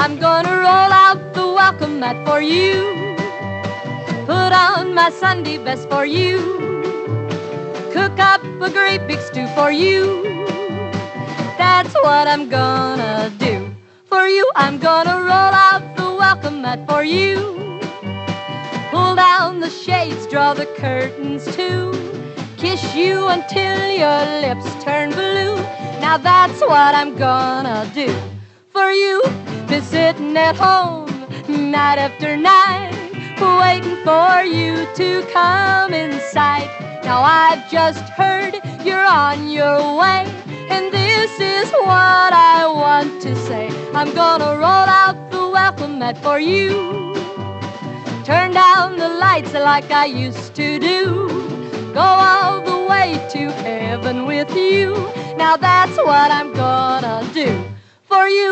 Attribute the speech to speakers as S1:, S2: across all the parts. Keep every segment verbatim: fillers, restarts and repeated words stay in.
S1: I'm gonna roll out the welcome mat for you, put on my Sunday best for you, cook up a great big stew for you. That's what I'm gonna do for you. I'm gonna roll out the welcome mat for you, pull down the shades, draw the curtains too, kiss you until your lips turn blue. Now that's what I'm gonna do for you. Been sitting at home night after night, waiting for you to come inside. Now I've just heard you're on your way, and this is what I want to say. I'm gonna roll out the welcome mat for you, turn down the lights like I used to do, go all the way to heaven with you. Now that's what I'm gonna do for you.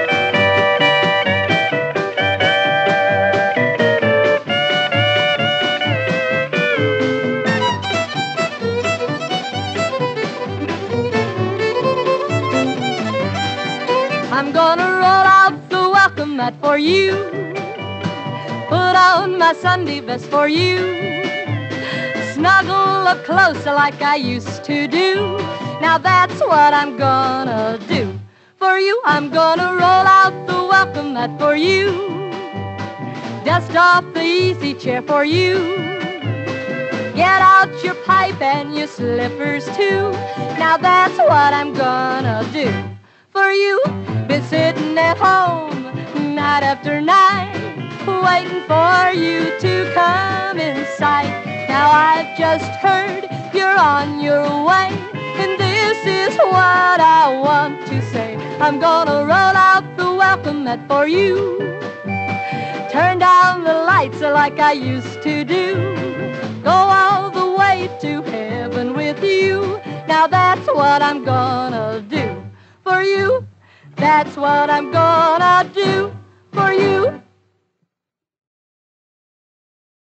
S1: I'm gonna roll out the welcome mat for you, put on my Sunday best for you, snuggle up closer like I used to do. Now that's what I'm gonna do for you. I'm gonna roll out the welcome mat for you, dust off the easy chair for you, get out your pipe and your slippers too. Now that's what I'm gonna do for you. Been sitting at home night after night, waiting for you to come inside. Now I've just heard you're on your way, and this is what I want to say. I'm gonna roll out the welcome mat for you, turn down the lights like I used to do, go all the way to heaven with you. Now that's what I'm gonna do for you. That's what I'm gonna do for you.